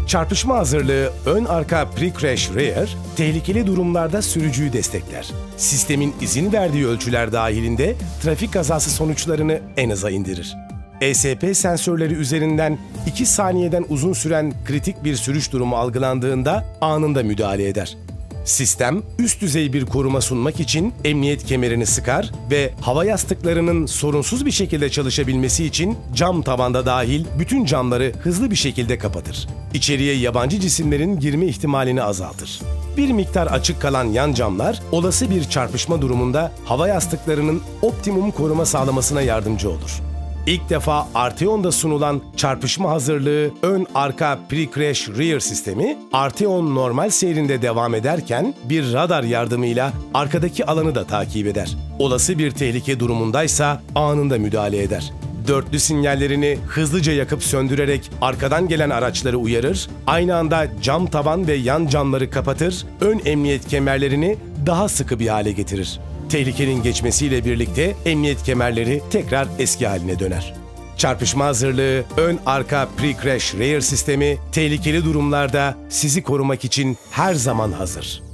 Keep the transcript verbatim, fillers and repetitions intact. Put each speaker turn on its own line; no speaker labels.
Çarpışma hazırlığı ön arka pre-crash rear, tehlikeli durumlarda sürücüyü destekler. Sistemin izin verdiği ölçüler dahilinde trafik kazası sonuçlarını en aza indirir. E S P sensörleri üzerinden iki saniyeden uzun süren kritik bir sürüş durumu algılandığında anında müdahale eder. Sistem, üst düzey bir koruma sunmak için emniyet kemerini sıkar ve hava yastıklarının sorunsuz bir şekilde çalışabilmesi için cam tavanda dahil bütün camları hızlı bir şekilde kapatır. İçeriye yabancı cisimlerin girme ihtimalini azaltır. Bir miktar açık kalan yan camlar, olası bir çarpışma durumunda hava yastıklarının optimum koruma sağlamasına yardımcı olur. İlk defa Arteon'da sunulan çarpışma hazırlığı ön-arka pre-crash rear sistemi, Arteon normal seyrinde devam ederken bir radar yardımıyla arkadaki alanı da takip eder. Olası bir tehlike durumundaysa anında müdahale eder. Dörtlü sinyallerini hızlıca yakıp söndürerek arkadan gelen araçları uyarır, aynı anda cam tavan ve yan camları kapatır, ön emniyet kemerlerini daha sıkı bir hale getirir. Tehlikenin geçmesiyle birlikte emniyet kemerleri tekrar eski haline döner. Çarpışma hazırlığı ön-arka pre-crash rear sistemi tehlikeli durumlarda sizi korumak için her zaman hazır.